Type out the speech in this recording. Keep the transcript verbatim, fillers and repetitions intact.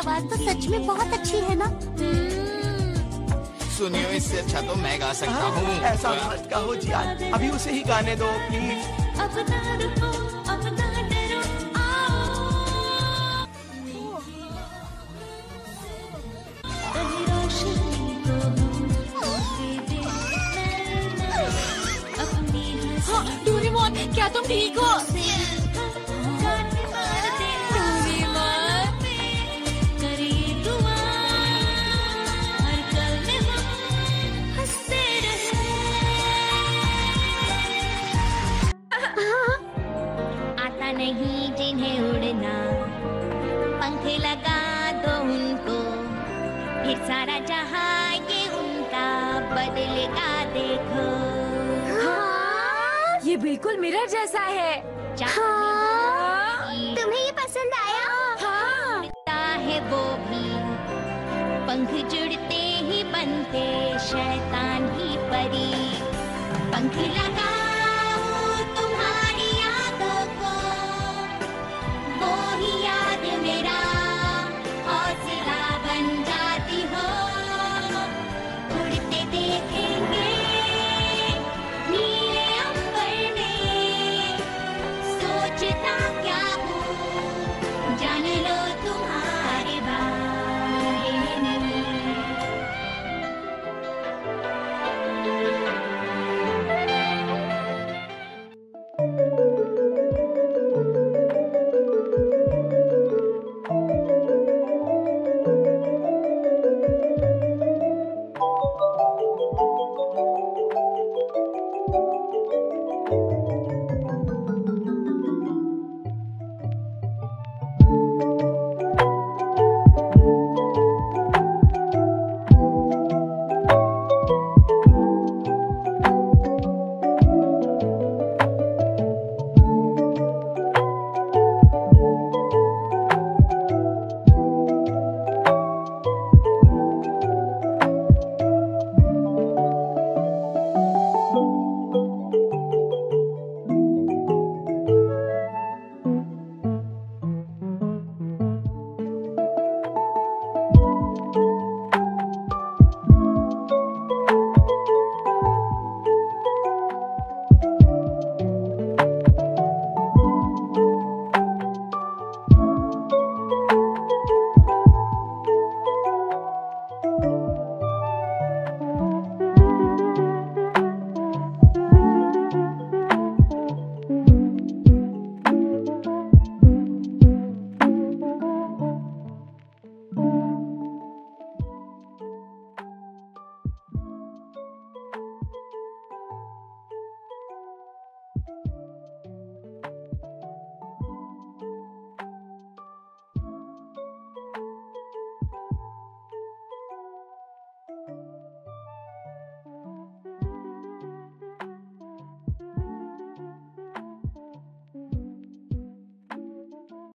आवाज तो सच में बहुत अच्छी है ना। सुनियो, इससे अच्छा तो मैं गा सकता हूँ। ऐसा मत कहो जियान, अभी उसे ही गाने दो प्लीज। अब ना रुको, अब ना डरो, आओ। डोरेमोन, क्या तुम ठीक हो? नहीं जिन्हें उड़ना, पंख लगा दो उनको, फिर सारा जहां ये उनका बदलेगा देखो। हाँ? ये बिल्कुल मिरर जैसा है। हाँ? तुम्हें ये पसंद आया? हाँ। है वो भी, पंख जुड़ते ही बनते शैतान ही परी, पंख लगा